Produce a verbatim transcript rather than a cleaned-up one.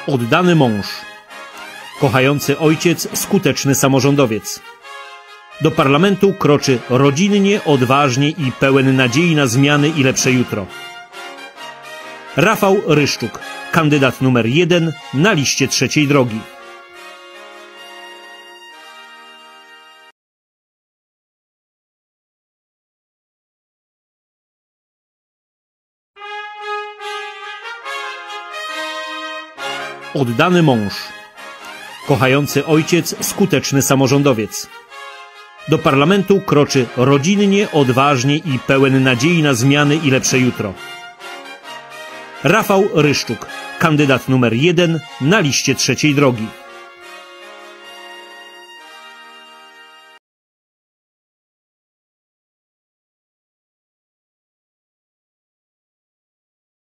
Oddany mąż. Kochający ojciec, skuteczny samorządowiec. Do parlamentu kroczy rodzinnie, odważnie i pełen nadziei na zmiany i lepsze jutro. Rafał Ryszczuk, kandydat numer jeden na liście trzeciej drogi. Oddany mąż. Kochający ojciec, skuteczny samorządowiec. Do parlamentu kroczy rodzinnie, odważnie i pełen nadziei na zmiany i lepsze jutro. Rafał Ryszczuk, kandydat numer jeden na liście trzeciej drogi.